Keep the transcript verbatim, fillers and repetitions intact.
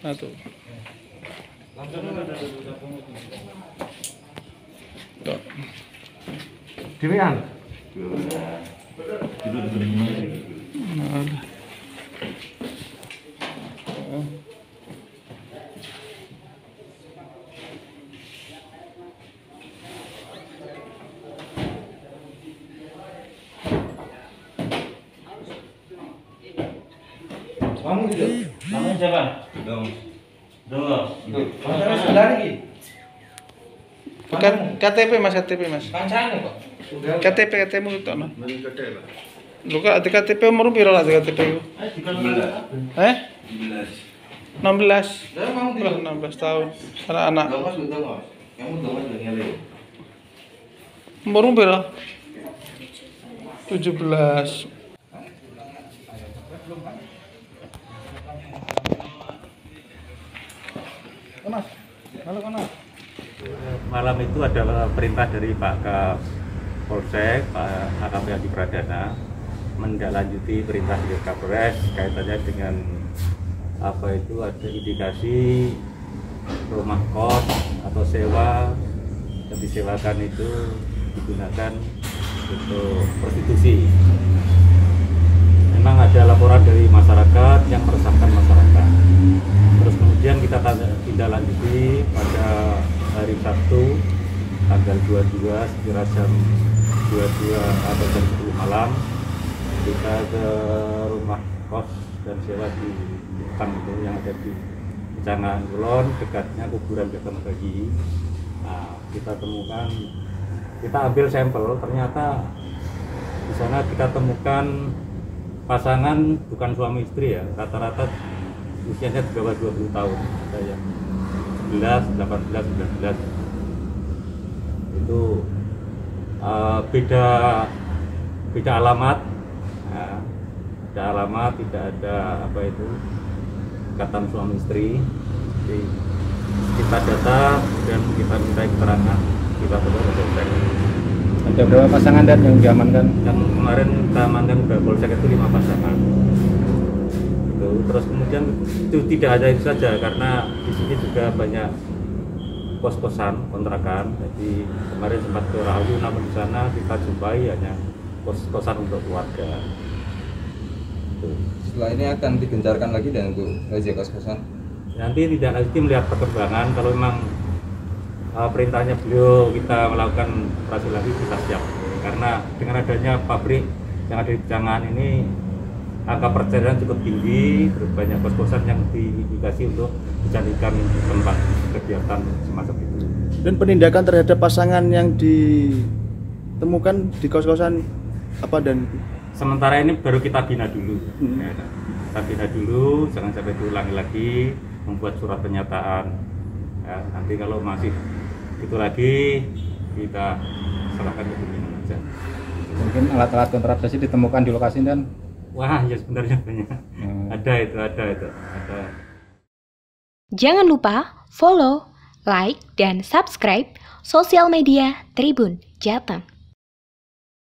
Nah tuh. Tuh. Dewean. Nah. Kamu gitu? Namanya siapa? Dong. Dong. Pasangan sebelah lagi. K T P Mas, K T P Mas. Kancane kok. K T P K T P mu itu Mas. Beli gede lah. Lu kan ada K T P umur piro lah K T P ku? Eh? enam belas. Lah mau Lah enam belas tahun. Anak-anak. Mas udah Mas. Kamu dong Mas ngele. Umur piro? tujuh belas. Mas, halo Mas. Malam itu adalah perintah dari Pak Kapolsek, Pak A K P Adi Pradana, menindaklanjuti perintah dari Kapolres kaitannya dengan apa itu ada indikasi rumah kos atau sewa yang disewakan itu digunakan untuk prostitusi. Memang ada laporan dari masyarakat yang meresahkan masyarakat. Terus kemudian kita tindak lanjuti pada hari Sabtu tanggal dua puluh dua sekira jam dua puluh dua atau jam sepuluh malam kita ke rumah kos dan sewa di depan itu yang ada di Kecamatan Kulon, dekatnya kuburan Beton Bagi. Nah, kita temukan, kita ambil sampel, ternyata di sana kita temukan pasangan bukan suami istri ya, rata-rata usianya di bawah dua puluh tahun, ada yang sebelas, delapan belas, sembilan belas. Itu uh, beda beda alamat, nah, beda alamat, tidak ada apa itu ikatan suami istri. Jadi kita data dan kita minta keterangan, kita perlu cek. Ada berapa pasangan dan yang diamankan? Yang kemarin kita amankan ke Polsek itu lima pasangan. Itu. Terus kemudian itu tidak hanya itu saja, karena di sini juga banyak kos-kosan, kontrakan. Jadi kemarin sempat ke Rahayu, namun di sana kita jumpai hanya kos-kosan untuk keluarga. Itu. Setelah ini akan digencarkan lagi dan untuk razia kos-kosan. Nanti tidak lagi melihat perkembangan, kalau memang uh, perintahnya beliau kita melakukan operasi lagi, kita siap. Karena dengan adanya pabrik yang ada di Jangan ini angka perceraian cukup tinggi, terus banyak kos-kosan yang diindikasi untuk dijadikan tempat kegiatan semacam itu. Dan penindakan terhadap pasangan yang ditemukan di kos-kosan apa dan Sementara ini baru kita bina dulu. Hmm. Ya, kita bina dulu, jangan sampai diulangi lagi, membuat surat pernyataan. Ya, nanti kalau masih itu lagi, kita serahkan ke pimpinan aja. Mungkin alat-alat kontrasepsi ditemukan di lokasi dan Wah, ya sebenarnya banyak. Hmm. Ada itu, ada itu, ada. Jangan lupa follow, like, dan subscribe sosial media Tribun Jateng.